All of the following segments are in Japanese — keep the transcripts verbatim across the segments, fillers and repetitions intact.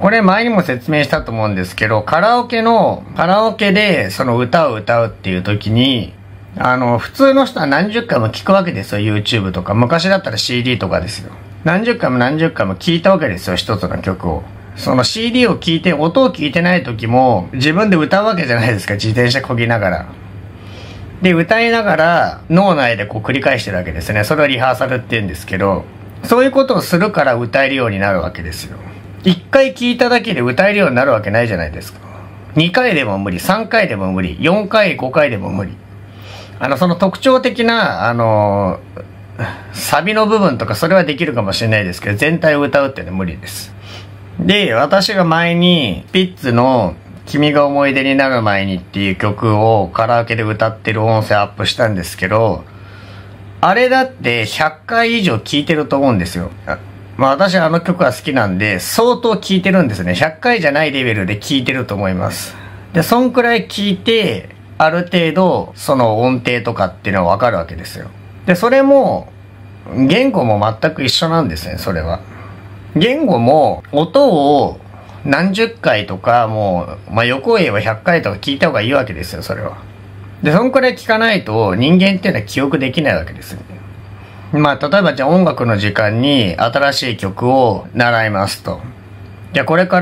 これ前にも説明したと思うんですけど、カラオケの、カラオケでその歌を歌うっていう時に、あの、普通の人は何十回も聞くわけですよ、YouTube とか。昔だったら シーディー とかですよ。何十回も何十回も聞いたわけですよ、一つの曲を。その シーディー を聞いて、音を聞いてない時も、自分で歌うわけじゃないですか、自転車漕ぎながら。で、歌いながら、脳内でこう繰り返してるわけですね。それをリハーサルって言うんですけど、そういうことをするから歌えるようになるわけですよ。一回聞いただけで歌えるようになるわけないじゃないですか。二回でも無理、三回でも無理、四回、五回でも無理。あの、その特徴的な、あの、サビの部分とかそれはできるかもしれないですけど、全体を歌うっていうのは無理です。で、私が前に、ピッツの君が思い出になる前にっていう曲をカラオケで歌ってる音声アップしたんですけど、あれだってひゃっかい以上聴いてると思うんですよ。まあ私あの曲は好きなんで、相当聴いてるんですね。ひゃっかいじゃないレベルで聴いてると思います。で、そんくらい聴いて、ある程度、その音程とかっていうのはわかるわけですよ。で、それも、言語も全く一緒なんですね、それは。言語も、音を何十回とか、もう、まあ、予行演はひゃっかいとか聞いた方がいいわけですよ、それは。で、そんくらい聞かないと、人間っていうのは記憶できないわけですよね。まあ、例えばじゃあ音楽の時間に新しい曲を習いますと。じゃあこれから、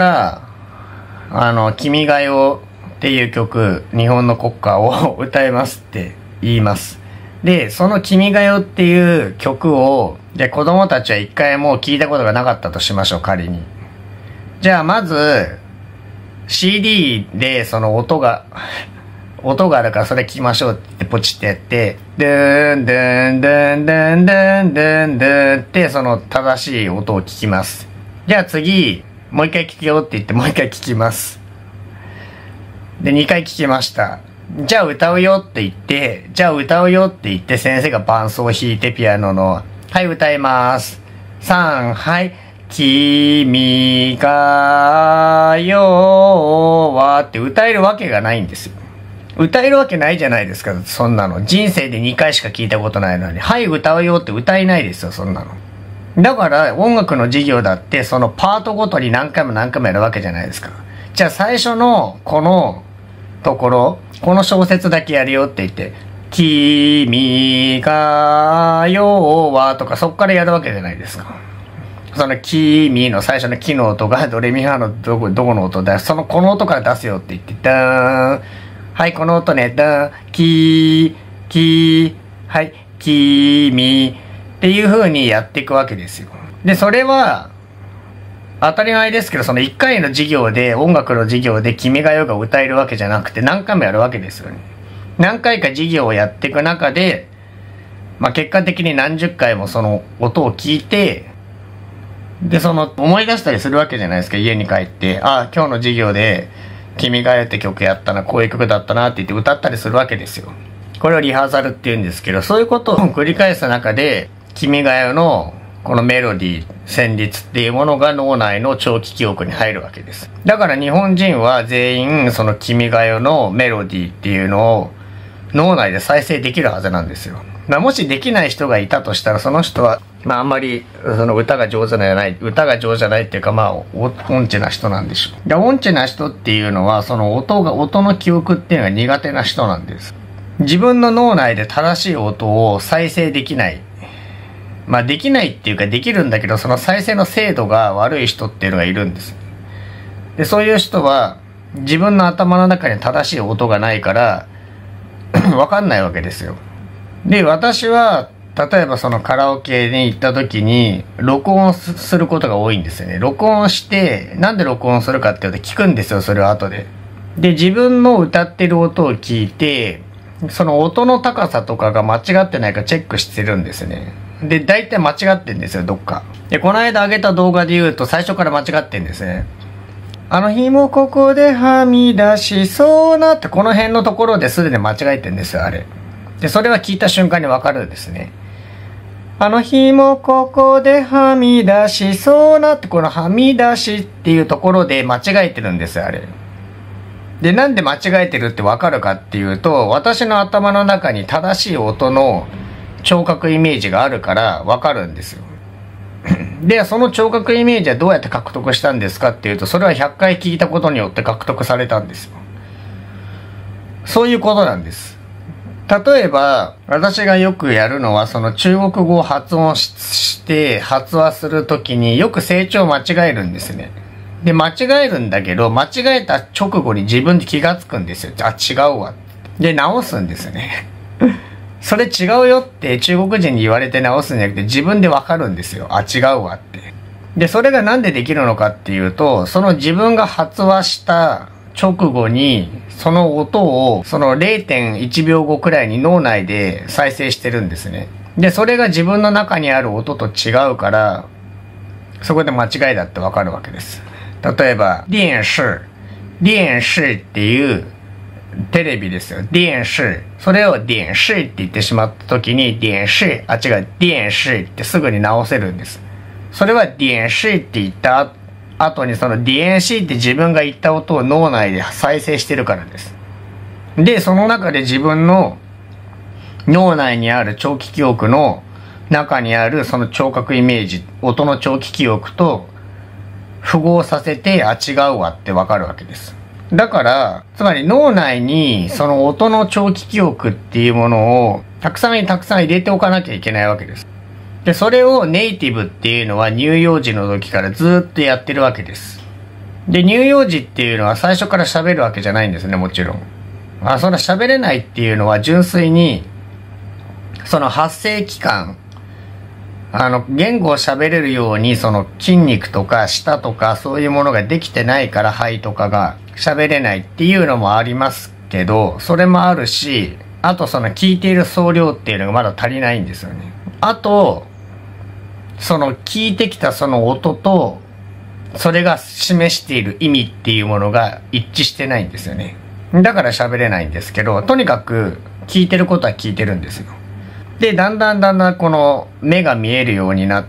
あの、君が代っていう曲、日本の国歌を歌いますって言います。で、その君が代っていう曲を、じゃあ子供たちは一回も聞いたことがなかったとしましょう、仮に。じゃあまず、シーディー でその音が、音があるからそれ聞きましょうってポチってやって、ドゥーンドゥンドゥンドゥンドゥンドゥンドゥンってその正しい音を聞きます。じゃあ次、もう一回聞くよって言ってもう一回聞きます。で、二回聞きました。じゃあ歌うよって言って、じゃあ歌うよって言って先生が伴奏を弾いてピアノの、はい歌います。三、はい。君が代はって歌えるわけがないんですよ。歌えるわけないじゃないですか、そんなの。人生でにかいしか聞いたことないのに。はい、歌うよって歌えないですよ、そんなの。だから音楽の授業だってそのパートごとに何回も何回もやるわけじゃないですか。じゃあ最初のこのところ、この小節だけやるよって言って、君が代はとかそっからやるわけじゃないですか。その君の最初のキの音がドレミファのどこ、どこの音だ、そのこの音から出すよって言って、ダーン。はい、この音ね、ダーン、キー、キー、はい、キミっていう風にやっていくわけですよ。で、それは、当たり前ですけど、そのいっかいの授業で、音楽の授業で君が代が歌えるわけじゃなくて、何回もやるわけですよね。何回か授業をやっていく中で、まあ結果的に何十回もその音を聞いて、で、その思い出したりするわけじゃないですか、家に帰って。ああ、今日の授業で、君が代って曲やったな、こういう曲だったなって言って歌ったりするわけですよ。これをリハーサルって言うんですけど、そういうことを繰り返す中で、君が代のこのメロディー、旋律っていうものが脳内の長期記憶に入るわけです。だから日本人は全員その君が代のメロディーっていうのを脳内で再生できるはずなんですよ。まあ、もしできない人がいたとしたら、その人は、まああんまりその歌が上手じゃない、歌が上手じゃないっていうか、まあ音痴な人なんでしょう。で、音痴な人っていうのは、その音が、音の記憶っていうのが苦手な人なんです。自分の脳内で正しい音を再生できない。まあできないっていうかできるんだけど、その再生の精度が悪い人っていうのがいるんです。で、そういう人は自分の頭の中に正しい音がないからわかんないわけですよ。で、私は例えばそのカラオケに行った時に録音することが多いんですよね。録音して、なんで録音するかっていうと聞くんですよ、それを後で。で、自分の歌ってる音を聞いて、その音の高さとかが間違ってないかチェックしてるんですね。で、大体間違ってんですよ、どっか。で、この間上げた動画で言うと最初から間違ってんですね。あの日もここではみ出しそうなって、この辺のところですでに間違えてんですよ、あれ。で、それは聞いた瞬間にわかるんですね。あの日もここではみ出しそうなって、このはみ出しっていうところで間違えてるんですよ、あれ。で、なんで間違えてるってわかるかっていうと、私の頭の中に正しい音の聴覚イメージがあるからわかるんですよ。 で、その聴覚イメージはどうやって獲得したんですかっていうと、それはひゃっかい聞いたことによって獲得されたんですよ。そういうことなんです。例えば、私がよくやるのは、その中国語を発音して発話するときによく成長を間違えるんですね。で、間違えるんだけど、間違えた直後に自分で気がつくんですよ。あ、違うわ。で、直すんですね。それ違うよって中国人に言われて直すんじゃなくて自分でわかるんですよ。あ、違うわって。で、それがなんでできるのかっていうと、その自分が発話した直後に、その音をその れいてんいちびょうごくらいに脳内で再生してるんですね。で、それが自分の中にある音と違うから、そこで間違いだってわかるわけです。例えば、電視、電視っていうテレビですよ。電視。それを電視って言ってしまった時に、電視、あ、違う、電視ってすぐに直せるんです。それは電視って言った後に、その電視って自分が言った音を脳内で再生してるからです。で、その中で自分の脳内にある長期記憶の中にあるその聴覚イメージ、音の長期記憶と符合させて、あ、違うわってわかるわけです。だから、つまり脳内にその音の長期記憶っていうものをたくさんたくさん入れておかなきゃいけないわけです。で、それをネイティブっていうのは乳幼児の時からずっとやってるわけです。で、乳幼児っていうのは最初から喋るわけじゃないんですね、もちろん。あ、そんな喋れないっていうのは純粋に、その発声器官、あの、言語を喋れるように、その筋肉とか舌とかそういうものができてないから肺とかが喋れないっていうのもありますけど、それもあるし、あとその聞いている総量っていうのがまだ足りないんですよね。あと、その聞いてきたその音と、それが示している意味っていうものが一致してないんですよね。だから喋れないんですけど、とにかく聞いてることは聞いてるんですよ。で、だんだんだんだんこの目が見えるようになって、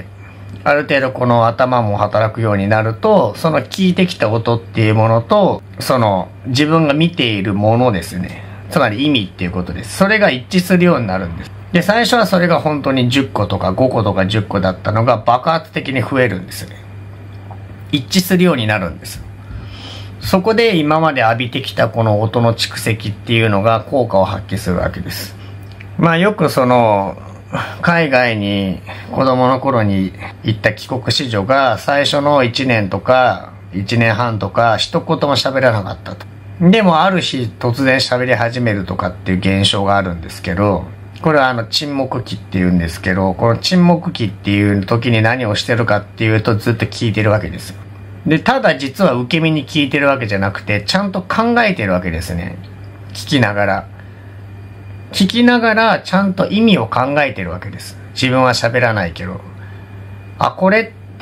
ある程度この頭も働くようになると、その聞いてきた音っていうものと、その自分が見ているものですね。つまり意味っていうことです。それが一致するようになるんです。で、最初はそれが本当にじゅっことかごことかじゅっこだったのが爆発的に増えるんですね。一致するようになるんです。そこで今まで浴びてきたこの音の蓄積っていうのが効果を発揮するわけです。まあよくその海外に子供の頃に行った帰国子女が最初のいちねんとかいちねんはんとか一言も喋らなかったと。でもある日突然喋り始めるとかっていう現象があるんですけど、これはあの沈黙期っていうんですけど、この沈黙期っていう時に何をしてるかっていうとずっと聞いてるわけですよ。で、ただ実は受け身に聞いてるわけじゃなくて、ちゃんと考えてるわけですね。聞きながら。聞きながらちゃんと意味を考えてるわけです。自分は喋らないけど。あ、これって、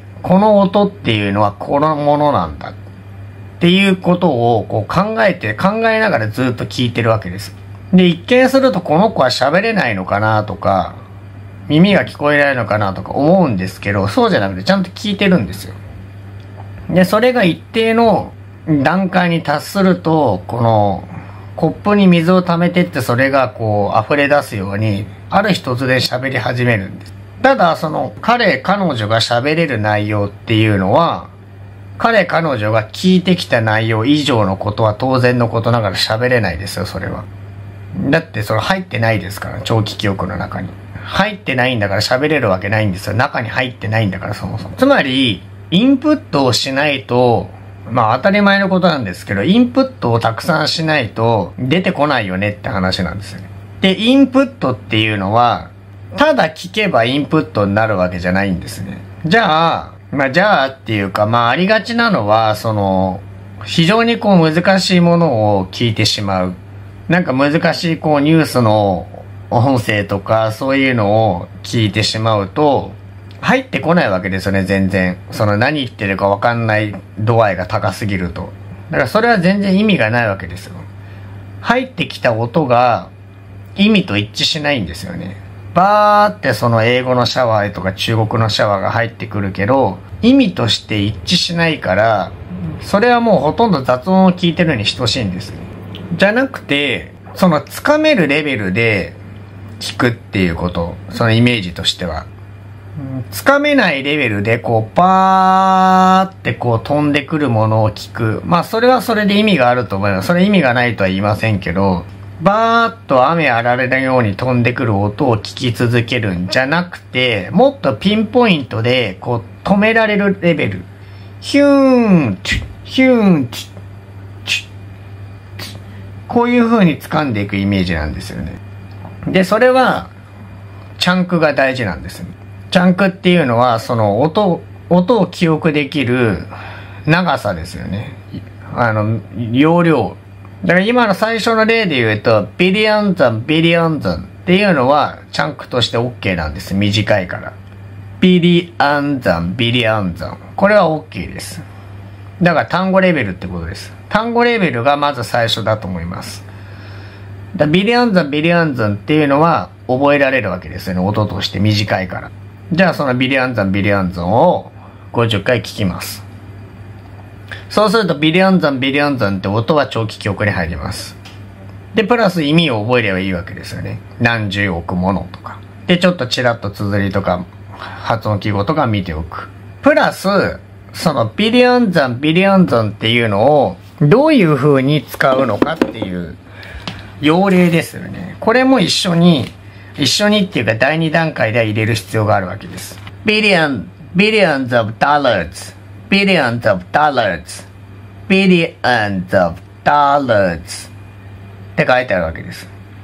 この音っていうのはこのものなんだ。っていうことをこう考えて、考えながらずっと聞いてるわけです。で、一見するとこの子は喋れないのかなとか、耳が聞こえないのかなとか思うんですけど、そうじゃなくてちゃんと聞いてるんですよ。で、それが一定の段階に達すると、このコップに水を溜めてってそれがこう溢れ出すように、ある日突然喋り始めるんです。ただ、その彼、彼女が喋れる内容っていうのは、彼、彼女が聞いてきた内容以上のことは当然のことながら喋れないですよ、それは。だってそれ入ってないですから、長期記憶の中に。入ってないんだから喋れるわけないんですよ。中に入ってないんだから、そもそも。つまり、インプットをしないと、まあ当たり前のことなんですけど、インプットをたくさんしないと出てこないよねって話なんですよね。で、インプットっていうのは、ただ聞けばインプットになるわけじゃないんですね。じゃあ、まあじゃあっていうか、まあありがちなのは、その、非常にこう難しいものを聞いてしまう。なんか難しいこうニュースの音声とかそういうのを聞いてしまうと、入ってこないわけですよね、全然。その何言ってるか分かんない度合いが高すぎると。だからそれは全然意味がないわけですよ。入ってきた音が意味と一致しないんですよね。バーってその英語のシャワーとか中国のシャワーが入ってくるけど、意味として一致しないから、それはもうほとんど雑音を聞いてるに等しいんですよ。じゃなくて、そのつかめるレベルで聞くっていうこと、そのイメージとしては。 つかめないレベルでこうパーってこう飛んでくるものを聞く。まあそれはそれで意味があると思います。それ意味がないとは言いませんけど、バーッと雨あられのように飛んでくる音を聞き続けるんじゃなくて、もっとピンポイントでこう止められるレベル。ヒューン、ヒューン、こういう風に掴んでいくイメージなんですよね。で、それはチャンクが大事なんですね。チャンクっていうのはその音、音を記憶できる長さですよね。あの、容量。だから今の最初の例で言うと、ビリオンザン、ビリオンザンっていうのはチャンクとして OK なんです。短いから。ビリアンザン、ビリアンザン。これは OK です。だから単語レベルってことです。単語レベルがまず最初だと思います。だビリアンザン、ビリアンザンっていうのは覚えられるわけですよね。音として短いから。じゃあそのビリアンザンビリアンザンをごじゅっかい聞きます。そうするとビリアンザンビリアンザンって音は長期記憶に入ります。で、プラス意味を覚えればいいわけですよね。何十億ものとか。で、ちょっとちらっと綴りとか発音記号とか見ておく。プラス、そのビリアンザンビリアンザンっていうのをどういう風に使うのかっていう要領ですよね。これも一緒に一緒にっていうかだいに段階では入れる必要があるわけです。billion, billions of dollars, billions of dollars, billions of dollars って書いてあるわけです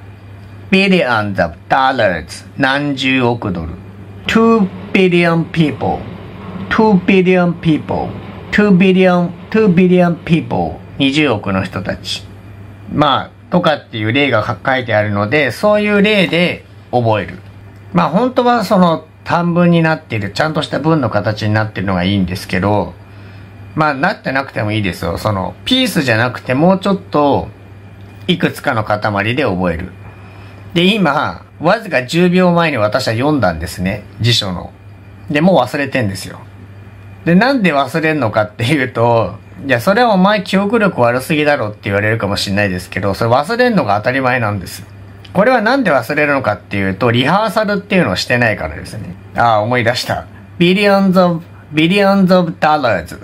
。billions of dollars 何十億ドル two billion people, two billion people, two billion, two billion people にじゅうおくの人たち。まあ、とかっていう例が書いてあるので、そういう例で覚える。まあ本当はその短文になっている、ちゃんとした文の形になっているのがいいんですけど、まあなってなくてもいいですよ。そのピースじゃなくてもうちょっといくつかの塊で覚える。で、今、わずかじゅうびょうまえに私は読んだんですね。辞書の。で、もう忘れてんですよ。で、なんで忘れんのかっていうと、いや、それはお前記憶力悪すぎだろって言われるかもしれないですけど、それ忘れんのが当たり前なんですよ。これはなんで忘れるのかっていうと、リハーサルっていうのをしてないからですね。ああ、思い出した。billions of, billions of dollars.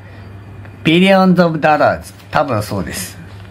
billions of dollars. 多分そうです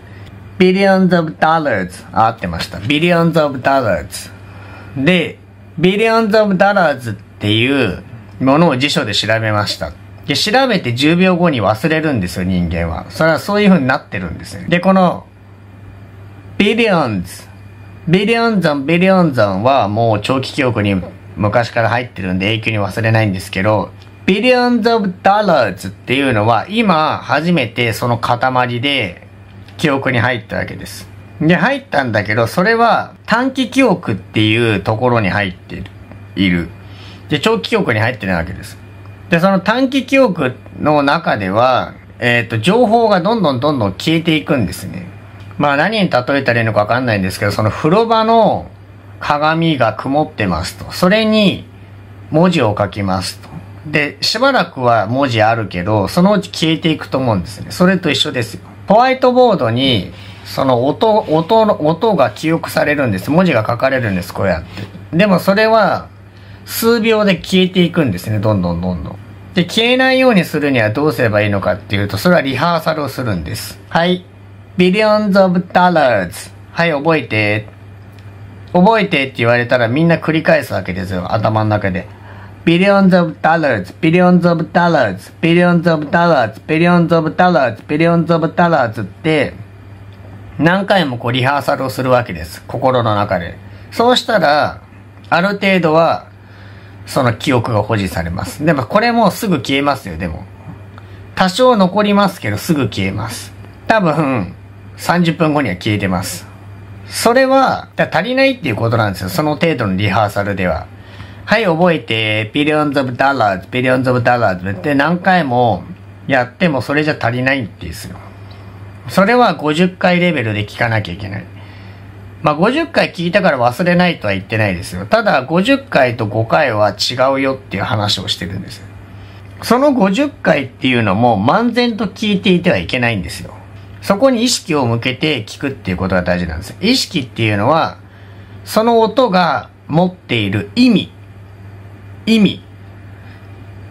。billions of dollars. あ、合ってました。billions of dollars. で、billions of dollars っていうものを辞書で調べました。で、調べてじゅうびょうごに忘れるんですよ、人間は。それはそういう風になってるんですよ。で、この、billions。ビリオンザン、ビリオンザンはもう長期記憶に昔から入ってるんで永久に忘れないんですけど、ビリオンズ・オブ・ダラーズっていうのは今初めてその塊で記憶に入ったわけです。で、入ったんだけど、それは短期記憶っていうところに入っている。で、長期記憶に入ってないわけです。で、その短期記憶の中では、えっと、情報がどんどんどんどん消えていくんですね。まあ何に例えたらいいのかわかんないんですけど、その風呂場の鏡が曇ってますと。それに文字を書きますと。で、しばらくは文字あるけど、そのうち消えていくと思うんですね。それと一緒ですよ。ホワイトボードに、その音、音の、音が記憶されるんです。文字が書かれるんです、こうやって。でもそれは、数秒で消えていくんですね、どんどんどんどん。で、消えないようにするにはどうすればいいのかっていうと、それはリハーサルをするんです。はい。billions of dollars。はい、覚えて。覚えてって言われたらみんな繰り返すわけですよ、頭の中で。billions of dollars, billions of dollars, billions of dollars, billions of dollars, billions of dollars って何回もこうリハーサルをするわけです、心の中で。そうしたら、ある程度はその記憶が保持されます。でもこれもすぐ消えますよ、でも。多少残りますけどすぐ消えます。多分、さんじゅっぷんごには消えてます。それは、足りないっていうことなんですよ。その程度のリハーサルでは。はい、覚えて、billions of dollars, billions of dollars って何回もやってもそれじゃ足りないってですよ。それはごじゅっかいレベルで聞かなきゃいけない。まあごじゅっかい聞いたから忘れないとは言ってないですよ。ただごじゅっかいとごかいは違うよっていう話をしてるんですよ。そのごじゅっかいっていうのも漫然と聞いていてはいけないんですよ。そこに意識を向けて聞くっていうことが大事なんです。意識っていうのは、その音が持っている意味、意味、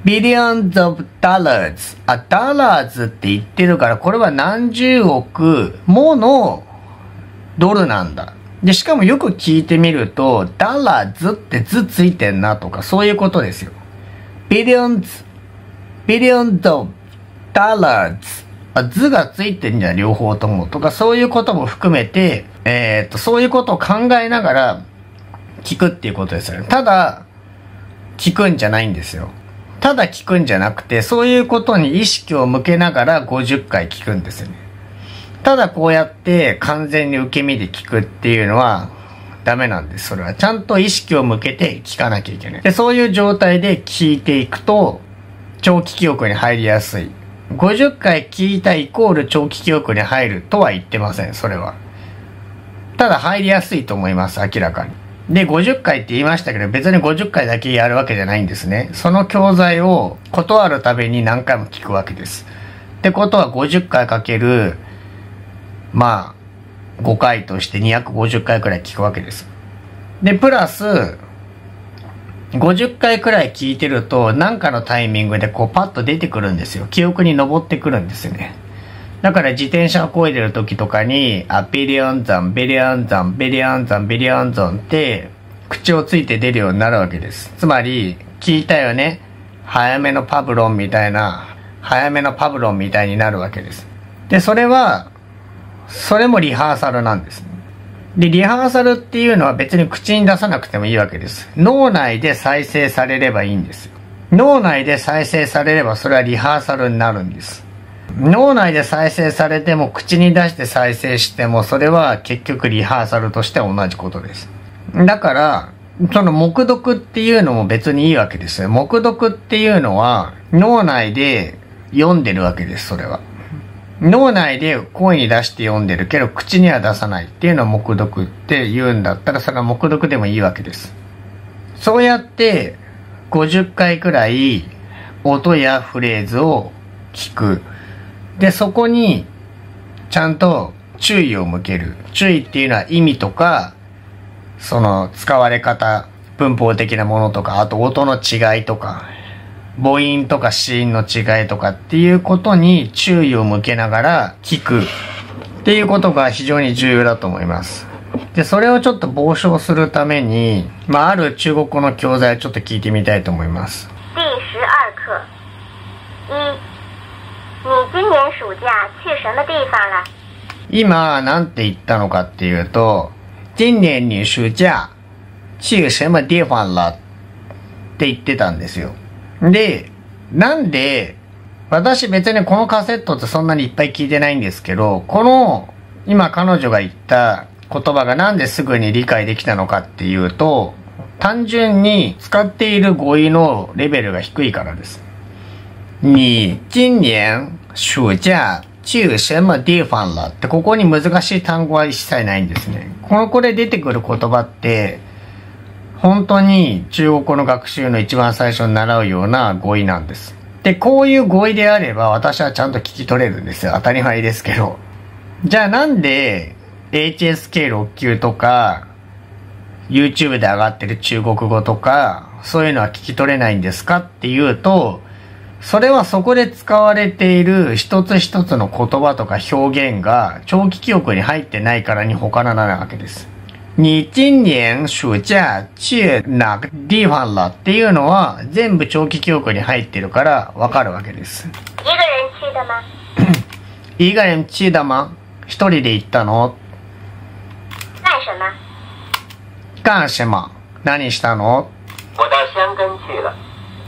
billions of dollars。あ、dollars って言ってるから、これは何十億ものドルなんだ。で、しかもよく聞いてみると、dollars って図ついてんなとか、そういうことですよ。billions, billions of dollars。あ、図がついてんじゃん、両方とも。とか、そういうことも含めて、えー、っと、そういうことを考えながら聞くっていうことですよね。ただ、聞くんじゃないんですよ。ただ聞くんじゃなくて、そういうことに意識を向けながらごじゅっかい聞くんですよね。ただこうやって完全に受け身で聞くっていうのはダメなんです。それはちゃんと意識を向けて聞かなきゃいけない。で、そういう状態で聞いていくと長期記憶に入りやすい。ごじゅっかい聞いたイコール長期記憶に入るとは言ってません。それは。ただ入りやすいと思います。明らかに。で、ごじゅっかいって言いましたけど、別にごじゅっかいだけやるわけじゃないんですね。その教材を断るたびに何回も聞くわけです。ってことはごじゅっかいかける、まあ、ごかいとしてにひゃくごじゅっかいくらい聞くわけです。で、プラス、ごじゅっかいくらい聞いてると、何かのタイミングでこうパッと出てくるんですよ。記憶に上ってくるんですよね。だから自転車を漕いでる時とかに、あ、ビリオンザン、ビリオンザン、ビリオンザン、ビリオンザンって口をついて出るようになるわけです。つまり、聞いたよね。早めのパブロンみたいな、早めのパブロンみたいになるわけです。で、それは、それもリハーサルなんですね。で、リハーサルっていうのは別に口に出さなくてもいいわけです。脳内で再生されればいいんですよ。脳内で再生されればそれはリハーサルになるんです。脳内で再生されても口に出して再生してもそれは結局リハーサルとして同じことです。だからその黙読っていうのも別にいいわけですよ。黙読っていうのは脳内で読んでるわけです。それは脳内で声に出して読んでるけど口には出さないっていうのを黙読って言うんだったらそれは黙読でもいいわけです。そうやってごじゅっかいくらい音やフレーズを聞く。で、そこにちゃんと注意を向ける。注意っていうのは意味とか、その使われ方、文法的なものとか、あと音の違いとか、母音とか子音の違いとかっていうことに注意を向けながら聞くっていうことが非常に重要だと思います。で、それをちょっと傍聴するために、まあ、ある中国語の教材をちょっと聞いてみたいと思います。 第十二課一你今年暑假去什么地方了？ 今なんて言ったのかっていうと、今年你暑假去什么地方了って言ってたんですよ。で、なんで、私別にこのカセットってそんなにいっぱい聞いてないんですけど、この今彼女が言った言葉がなんですぐに理解できたのかっていうと、単純に使っている語彙のレベルが低いからです。你今年暑假去什么地方了ってここに難しい単語は一切ないんですね。このこれ出てくる言葉って本当に中国語の学習の一番最初に習うような語彙なんです。で、こういう語彙であれば私はちゃんと聞き取れるんですよ。当たり前ですけど。じゃあなんで エイチエスケーろっ 級とか YouTube で上がってる中国語とかそういうのは聞き取れないんですかっていうと、それはそこで使われている一つ一つの言葉とか表現が長期記憶に入ってないからに他ならないわけです。你今年暑假去哪个地方了っていうのは全部長期記憶に入ってるからわかるわけです。 一个人去的吗？ 一个人去的吗？一人で行ったの？ 干什么？ 干什么？何したの？ 我到香根去了。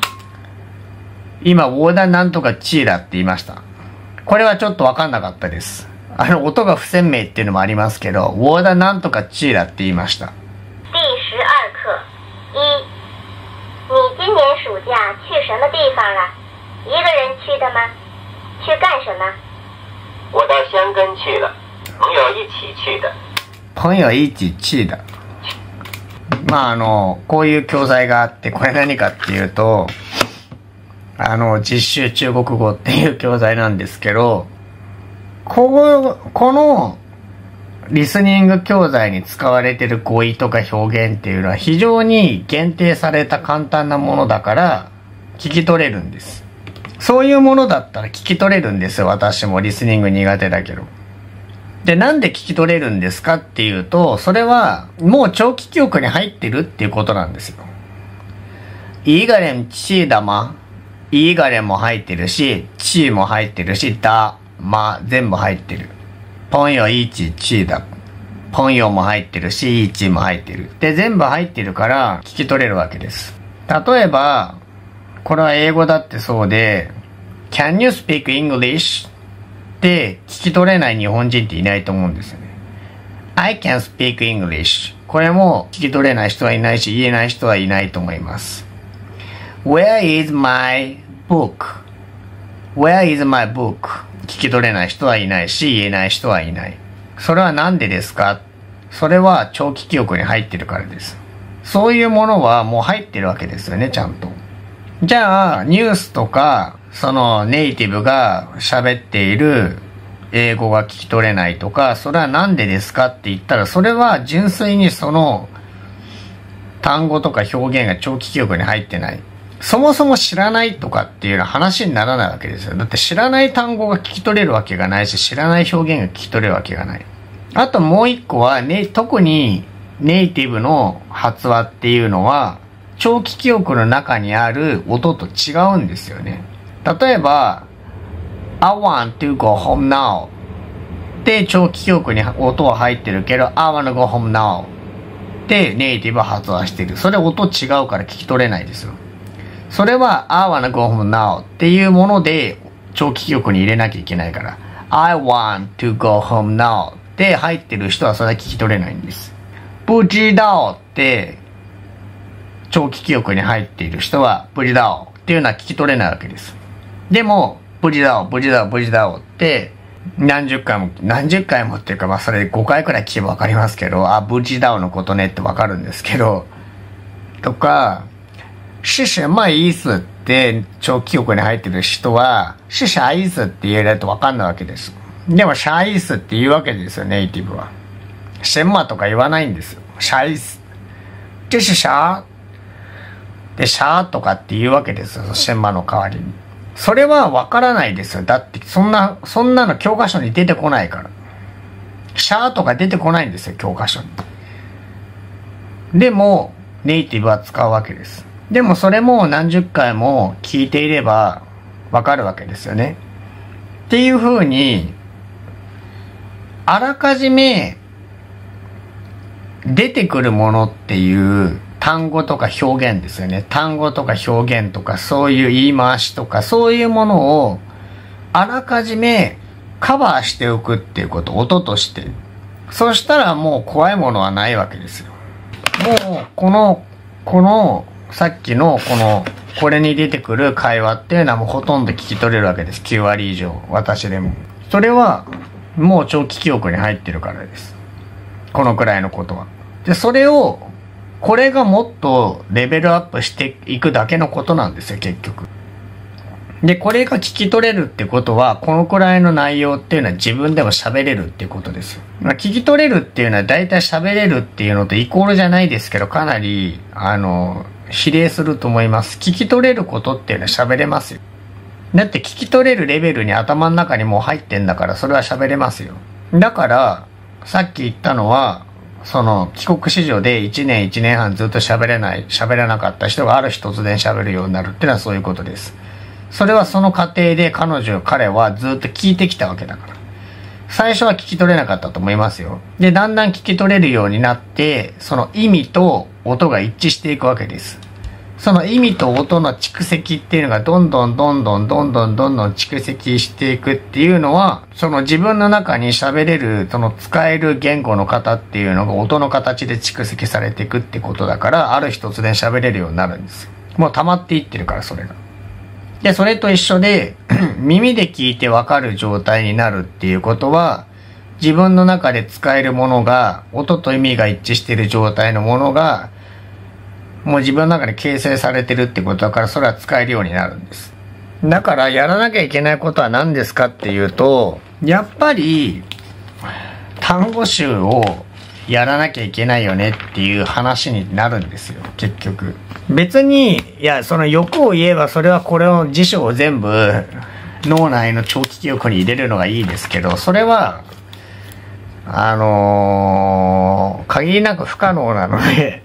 今、横断なんとかチーラって言いました。これはちょっとわかんなかったです。あの、音が不鮮明っていうのもありますけど、横断なんとかチーラって言いました。 第十二課一你今年暑假去什么地方了？一个人去的吗？去干什么？我到香根去了，朋友一起去的。 朋友一起去的。まああの、こういう教材があって、これ何かっていうと、あの、実習中国語っていう教材なんですけど、この、このリスニング教材に使われている語彙とか表現っていうのは非常に限定された簡単なものだから聞き取れるんです。そういうものだったら聞き取れるんですよ。私もリスニング苦手だけど。で、なんで聞き取れるんですかっていうと、それはもう長期記憶に入ってるっていうことなんですよ。イーガレンチーダマ、イーガレンも入ってるし、チーも入ってるし、ダ、マ、全部入ってる。ポンヨ、イーチ、チーダ。ポンヨも入ってるし、イーチも入ってる。で、全部入ってるから聞き取れるわけです。例えば、これは英語だってそうで、Can you speak English? って聞き取れない日本人っていないと思うんですよね。I can speak English. これも聞き取れない人はいないし、言えない人はいないと思います。Where is my book? Where is my book? 聞き取れない人はいないし、言えない人はいない。それはなんでですか？それは長期記憶に入ってるからです。そういうものはもう入ってるわけですよね、ちゃんと。じゃあ、ニュースとか、そのネイティブが喋っている英語が聞き取れないとか、それはなんでですかって言ったら、それは純粋にその単語とか表現が長期記憶に入ってない。そもそも知らないとかっていうのは話にならないわけですよ。だって知らない単語が聞き取れるわけがないし、知らない表現が聞き取れるわけがない。あともう一個は、ね、特にネイティブの発話っていうのは、長期記憶の中にある音と違うんですよね。例えば、I want to go home now って長期記憶に音は入ってるけど、I want to go home now ってネイティブは発話してる。それ音違うから聞き取れないですよ。それは I wanna go home now っていうもので長期記憶に入れなきゃいけないから、I want to go home now って入ってる人はそれは聞き取れないんです。不知道って長期記憶に入っている人は不知道っていうのは聞き取れないわけです。でも不知道不知道不知道って何十回も何十回もっていうか、まあそれごかいくらい聞けばわかりますけど、あ、不知道のことねってわかるんですけど、とか是什么意思って長期記憶に入ってる人は是啥意思って言えないと分かんないわけです。でも啥意思って言うわけですよ、ネイティブは。什么とか言わないんですよ。啥意思。这是啥で、啥とかって言うわけですよ、什么の代わりに。それは分からないですよ。だってそんなそんなの教科書に出てこないから。啥とか出てこないんですよ、教科書に。でもネイティブは使うわけです。でもそれも何十回も聞いていればわかるわけですよね。っていうふうに、あらかじめ出てくるものっていう単語とか表現ですよね。単語とか表現とかそういう言い回しとかそういうものをあらかじめカバーしておくっていうこと、音として。そしたらもう怖いものはないわけですよ。もうこの、この、さっきのこのこれに出てくる会話っていうのはもうほとんど聞き取れるわけです。きゅうわり以上、私でも。それはもう長期記憶に入ってるからです。このくらいのことは。で、それをこれがもっとレベルアップしていくだけのことなんですよ、結局。で、これが聞き取れるってことは、このくらいの内容っていうのは自分でも喋れるっていうことですよ。まあ、聞き取れるっていうのは大体喋れるっていうのとイコールじゃないですけど、かなりあの比例すると思います。聞き取れることっていうのは喋れますよ。だって聞き取れるレベルに頭の中にもう入ってんだから、それは喋れますよ。だからさっき言ったのは、その帰国子女でいちねんいちねんはんずっと喋れない喋らなかった人がある日突然喋るようになるっていうのはそういうことです。それはその過程で彼女彼はずっと聞いてきたわけだから。最初は聞き取れなかったと思いますよ。で、だんだん聞き取れるようになって、その意味と音が一致していくわけです。その意味と音の蓄積っていうのがどんどんどんどんどんどんどんどん蓄積していくっていうのは、その自分の中に喋れる、その使える言語の型っていうのが音の形で蓄積されていくってことだから、ある日突然喋れるようになるんです。もう溜まっていってるから、それが。で、それと一緒で耳で聞いてわかる状態になるっていうことは、自分の中で使えるものが、音と意味が一致している状態のものがもう自分の中で形成されてるってことだから、それは使えるようになるんです。だからやらなきゃいけないことは何ですかっていうと、やっぱり単語集をやらなきゃいけないよねっていう話になるんですよ、結局。別に、いや、その欲を言えばそれはこれを辞書を全部脳内の長期記憶に入れるのがいいですけど、それは、あのー、限りなく不可能なので、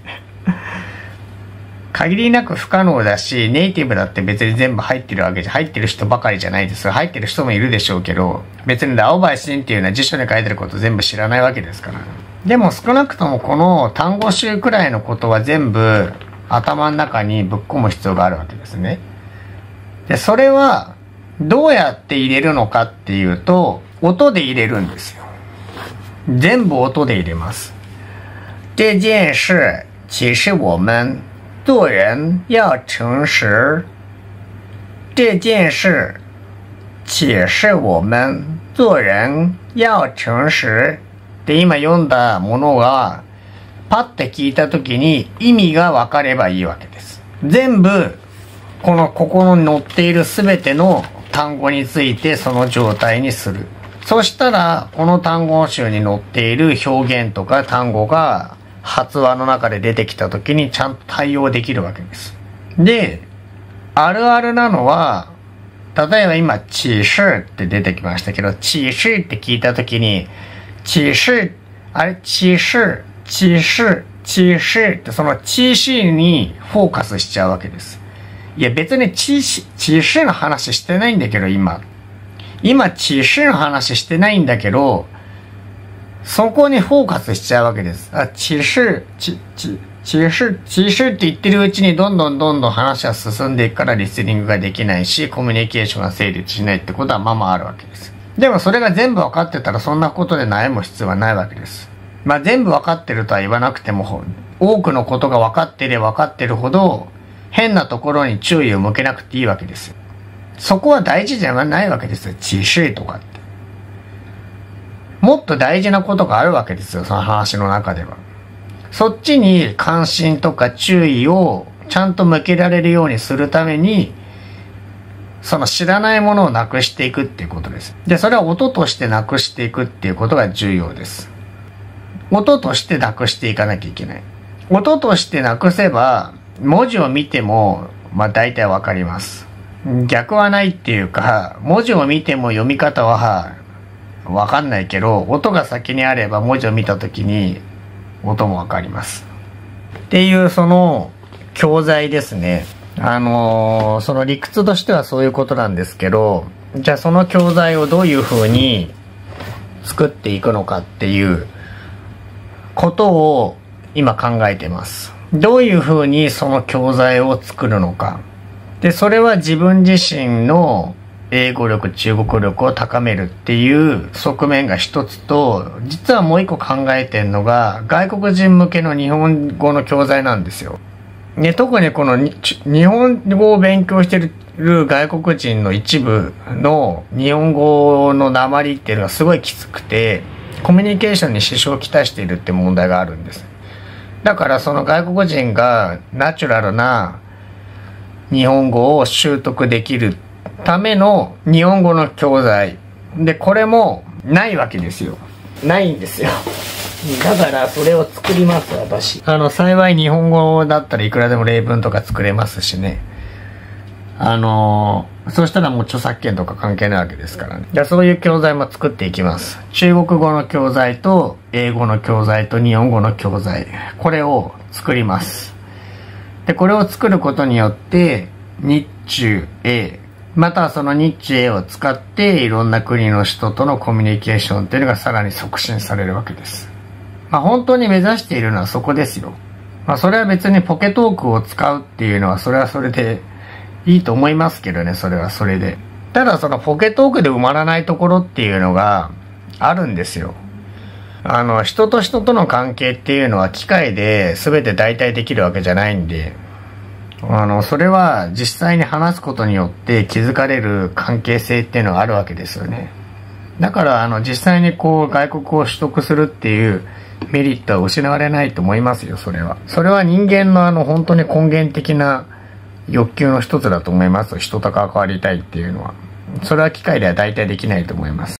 限りなく不可能だし、ネイティブだって別に全部入ってるわけじゃ、入ってる人ばかりじゃないです。入ってる人もいるでしょうけど、別にラオバイシンっていうのは辞書に書いてること全部知らないわけですから。でも少なくともこの単語集くらいのことは全部頭の中にぶっ込む必要があるわけですね。で、それはどうやって入れるのかっていうと、音で入れるんですよ。全部音で入れます。这件事其实我们做人要诚实。这件事其实我们做人要誠實って今読んだものがパッて聞いた時に意味が分かればいいわけです。全部このここに載っている全ての単語についてその状態にする。そしたらこの単語集に載っている表現とか単語が発話の中で出てきた時にちゃんと対応できるわけです。で、あるあるなのは、例えば今、chỉ是って出てきましたけど、chỉ是って聞いた時に、chỉ是、あれ、chỉ是、chỉ是、chỉ是ってそのchỉ是にフォーカスしちゃうわけです。いや別にchỉ是、chỉ是の話してないんだけど今。今、chỉ是の話してないんだけど、そこにフォーカスしちゃうわけです。あ、chỉ是、chỉ、chỉ、chỉ是、chỉ是って言ってるうちにどんどんどんどん話は進んでいくからリスニングができないし、コミュニケーションが成立しないってことはまあまああるわけです。でもそれが全部分かってたらそんなことで悩む必要はないわけです。まあ全部分かってるとは言わなくても、多くのことが分かってれば分かってるほど、変なところに注意を向けなくていいわけですよ。そこは大事じゃないわけですよ。chỉ是とかって。もっと大事なことがあるわけですよ、その話の中では。そっちに関心とか注意をちゃんと向けられるようにするために、その知らないものをなくしていくっていうことです。で、それは音としてなくしていくっていうことが重要です。音としてなくしていかなきゃいけない。音としてなくせば、文字を見ても、まあ大体わかります。逆はないっていうか、文字を見ても読み方はわかんないけど、音が先にあれば文字を見たときに音もわかります。っていうその教材ですね。あのー、その理屈としてはそういうことなんですけど、じゃあその教材をどういうふうに作っていくのかっていうことを今考えてます。どういうふうにその教材を作るのか。で、それは自分自身の英語力、中国力を高めるっていう側面が一つと、実はもう一個考えてるのが、外国人向けの日本語の教材なんですよ。ね、特にこのに日本語を勉強してる外国人の一部の日本語の訛りっていうのがすごいきつくて、コミュニケーションに支障をきたしているって問題があるんです。だからその外国人がナチュラルな日本語を習得できるための日本語の教材で、これもないわけですよ。ないんですよ。だからそれを作ります、私。あの幸い日本語だったらいくらでも例文とか作れますしね。あのそしたらもう著作権とか関係ないわけですからね。じゃあそういう教材も作っていきます。中国語の教材と英語の教材と日本語の教材、これを作ります。でこれを作ることによって日中英、またはその日中英を使っていろんな国の人とのコミュニケーションっていうのがさらに促進されるわけです。まあ本当に目指しているのはそこですよ。まあそれは別にポケトークを使うっていうのはそれはそれでいいと思いますけどね、それはそれで。ただそのポケトークで埋まらないところっていうのがあるんですよ。あの人と人との関係っていうのは機械で全て代替できるわけじゃないんで、あのそれは実際に話すことによって気づかれる関係性っていうのがあるわけですよね。だからあの実際にこう外国を取得するっていうメリットは失われないと思いますよ、それは。それは人間のあの本当に根源的な欲求の一つだと思います。人と関わりたいっていうのは。それは機械では代替できないと思います。